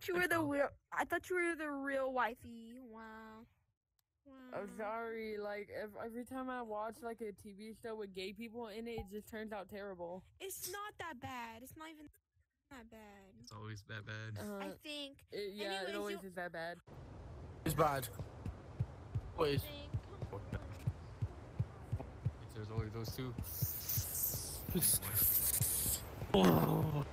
you were the real. I thought you were the real wifey. Wow. I'm sorry. Like every time I watch like a TV show with gay people in it, it just turns out terrible. It's not that bad. It's not even that bad. It's always that bad. I think. Yeah, Anyways, it always is that bad. It's bad. Always. There's always those two. Oh.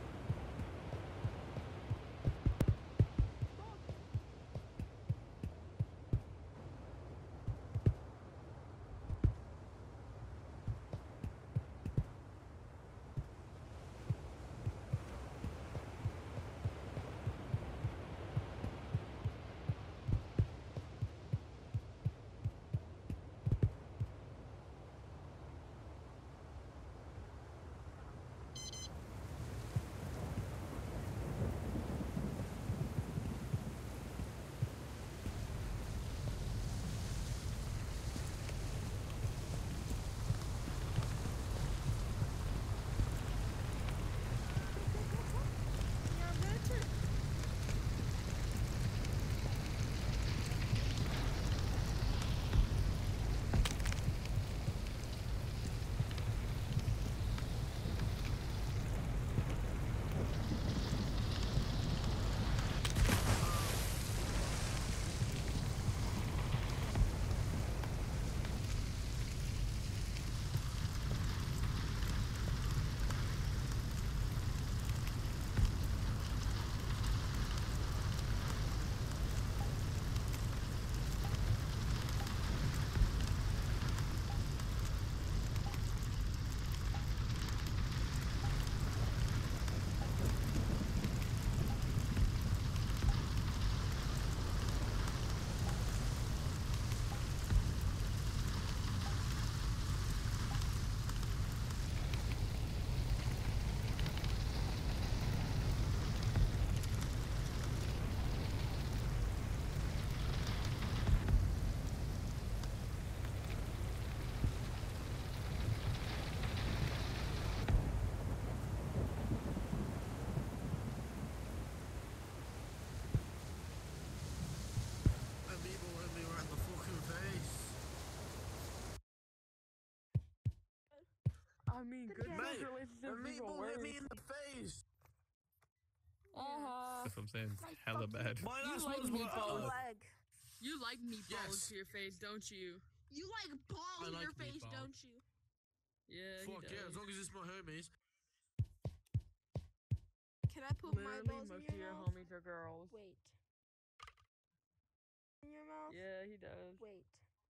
I mean, good Mate, relationships the is meatball hit worse. me in the face. That's what I'm saying. Hella bad. My You last like ones were meatballs. leg. You like meatballs Yes. to your face, don't you? You like balls I in like your face, meatballs. don't you? Yeah, Fuck he yeah, does. as long as it's my homies. Can I put my Literally, balls in most of your your mouth? homies are girls. Wait. In your mouth? Yeah, he does. Wait.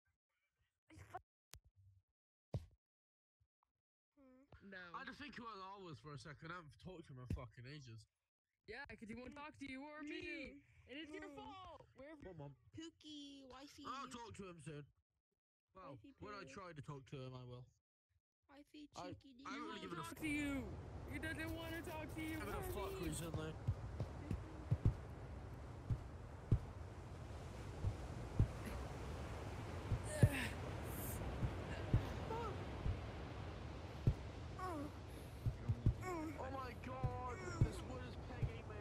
No. I had to think who I was for a second. I haven't talked to him in fucking ages. Yeah, because he won't talk to you or me. And it's your fault. Wherever. Come on. Pookie, wifey. I'll talk to him soon. Well, Wifey when I poo. try to talk to him, I will. Wifey, I- cheeky, I don't He give a talk to you. He doesn't want to talk to you. I've been a fuck Harvey. recently. Oh my god, this wood is pegging me.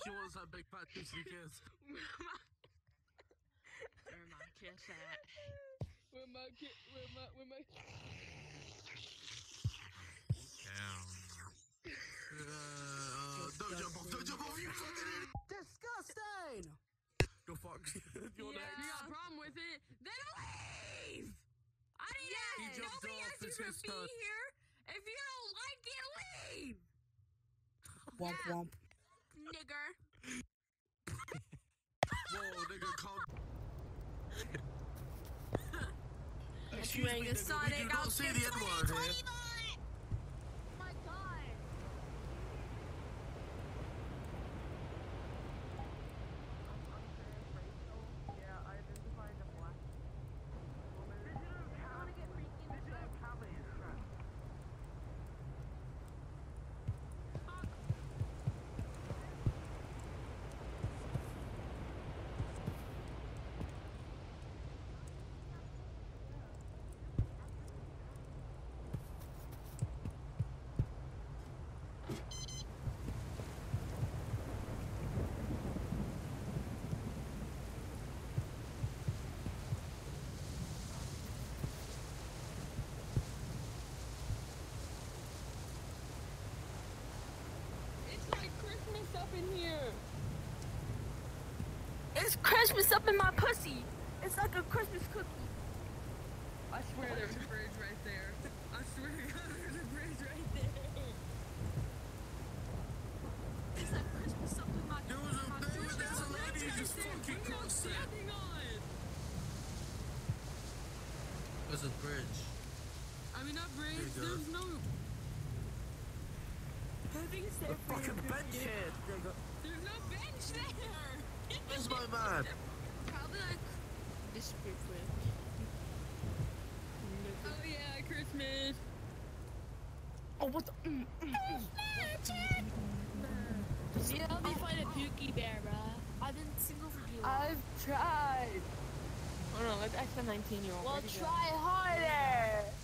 She wants that big fat juicy kiss. Where my kiss at? Where my Damn. Don't jump off, you fucking idiot! Disgusting! Go fuck. You're Yeah. next. You got a problem with it? Then leave! I need He it! jumped Nobody off, asked you it's to his be turn. here! If you don't like it, leave! Womp womp. Nigger. Whoa, nigga, calm. You ain't a nigga, Sonic, we do I'll not say get the N-word here. 20 on. Oh my god. Yeah, I identified a black woman. I wanna get freaking It's like Christmas up in here! It's Christmas up in my pussy. It's like a Christmas cookie. I swear there's a bridge right there. I swear to God there's a bridge right there. It's like Christmas up in my There's a lady who just fucking crossed it. Standing on! There's a bridge. I mean, not bridge, There you go. there's no... I think it's there for Fucking you. bench here, nigga. There's no bench there! Where's my man? Probably like this big quick. Oh yeah, Christmas! Oh, what the? See, help me find a Pookie Bear, bruh. I've been single for too long. I've tried! Oh no, let's ask the 19-year-old. Well, try harder.